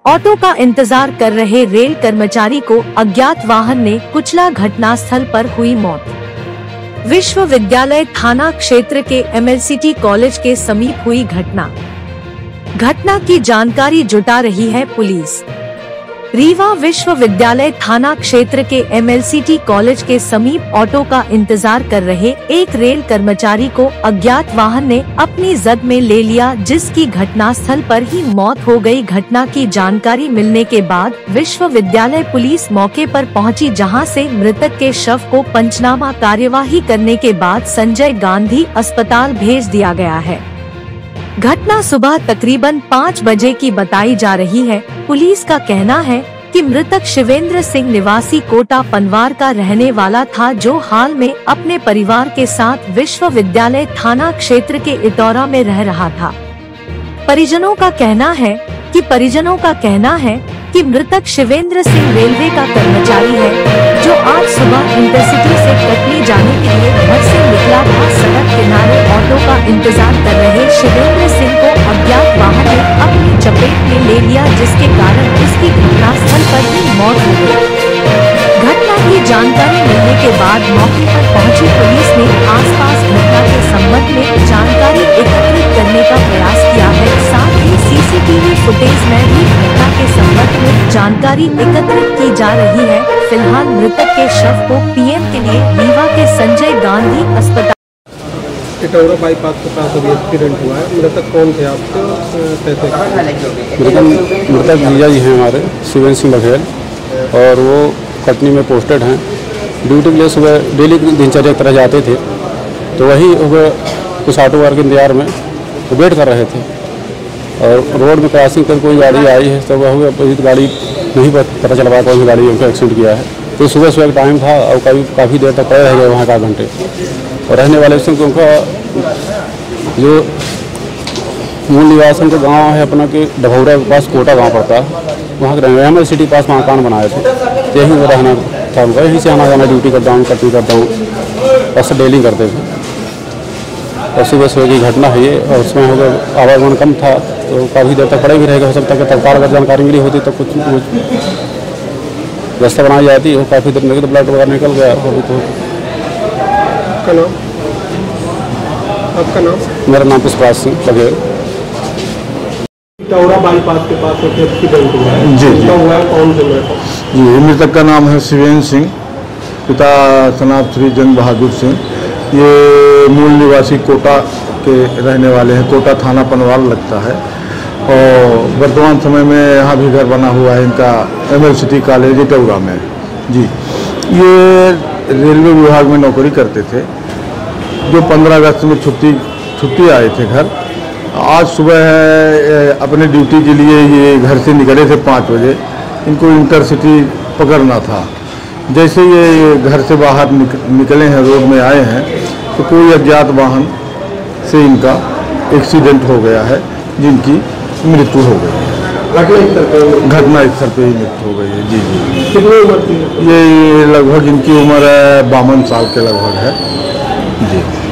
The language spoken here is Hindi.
ऑटो का इंतजार कर रहे रेल कर्मचारी को अज्ञात वाहन ने कुचला, घटनास्थल पर हुई मौत। विश्वविद्यालय थाना क्षेत्र के MLCT कॉलेज के समीप हुई घटना की जानकारी जुटा रही है पुलिस। रीवा विश्वविद्यालय थाना क्षेत्र के MLCT कॉलेज के समीप ऑटो का इंतजार कर रहे एक रेल कर्मचारी को अज्ञात वाहन ने अपनी जद में ले लिया, जिसकी घटनास्थल पर ही मौत हो गई। घटना की जानकारी मिलने के बाद विश्वविद्यालय पुलिस मौके पर पहुंची, जहां से मृतक के शव को पंचनामा कार्यवाही करने के बाद संजय गांधी अस्पताल भेज दिया गया है। घटना सुबह तकरीबन 5 बजे की बताई जा रही है। पुलिस का कहना है कि मृतक शिवेंद्र सिंह निवासी कोटा पनवार का रहने वाला था, जो हाल में अपने परिवार के साथ विश्वविद्यालय थाना क्षेत्र के इटौरा में रह रहा था। परिजनों का कहना है कि मृतक शिवेंद्र सिंह रेलवे का कर्मचारी है, जो आज सुबह इंटरसिटी से कटनी जाने के लिए घर से निकला था। सड़क किनारे ऑटो का इंतजार कर रहे शिवेंद्र सिंह को अज्ञात वाहन ने अपनी चपेट में ले लिया, जिसके कारण उसकी घटनास्थल पर ही मौत हो गई। घटना की जानकारी मिलने के बाद मौके पर पहुंची पुलिस ने आसपास घटना के संबंध में जानकारी एकत्रित करने का प्रयास किया है। साथ ही CCTV फुटेज में भी घटना के संबंध में जानकारी एकत्रित की जा रही है। फिलहाल मृतक के शव को PM के लिए रीवा के संजय गांधी अस्पताल इटौरा बाईपास के पास अभी एक्सीडेंट हुआ है। मृतक कौन थे आपके? मृतक जीजा जी हैं हमारे, शिवेंद्र सिंह बघेल, और वो कटनी में पोस्टेड हैं। ड्यूटी के लिए सुबह डेली दिनचर्या की तरह जाते थे, तो वही कुछ ऑटो वाले के इंतजार में वेट कर रहे थे, और रोड में क्रॉसिंग कर कोई गाड़ी आई है, तो वह गाड़ी नहीं पता चल पाया कौन सी गाड़ी उनका एक्सीडेंट किया है। तो सुबह का टाइम था और काफ़ी देर तक पड़े रह गए वहाँ 1 घंटे। और रहने वाले से उनका जो मूल निवास उनका गाँव है अपना के डभौरा के पास कोटा गाँव पड़ता है, वहाँ के रहने MLCT पास मकान बनाए थे, तो यहीं में रहना था उनका। यहीं से आना जाना ड्यूटी करता हूँ, कटनी करता हूँ, बस डेली करते थे। और सुबह की घटना है ये, और उसमें आवागमन कम था, तो काफ़ी देर तक पड़े भी रहेगा। हो सकता है कि तत्काल अगर जानकारी मिली होती तो कुछ व्यवस्था बनाई जाती है। काफ़ी देर में तो ब्लड वगैरह निकल गया। अभी तो आपका नाम? मेरा नाम पुष्पराज सिंह बघेल। इटौरा बाईपास के पास एक्सीडेंट हुआ है। जी हुआ है, कौन से मृतक? जी, मृतक का नाम है शिवेंद्र सिंह, पिता सनाब श्री जंग बहादुर सिंह। ये मूल निवासी कोटा के रहने वाले हैं, कोटा थाना पनवार लगता है, और वर्तमान समय में यहाँ भी घर बना हुआ है इनका MLCT कॉलेज इटौरा में। जी, ये रेलवे विभाग में नौकरी करते थे, जो 15 अगस्त में छुट्टी आए थे घर। आज सुबह अपने ड्यूटी के लिए ये घर से निकले थे 5 बजे। इनको इंटरसिटी पकड़ना था। जैसे ये घर से बाहर निकले हैं, रोड में आए हैं, तो कोई अज्ञात वाहन से इनका एक्सीडेंट हो गया है, जिनकी मृत्यु हो गई है। घटना स्थल पे ही मृत्यु हो गई है। जी जी। कितनी उम्र थी? ये लगभग इनकी उम्र 52 साल के लगभग है। जी।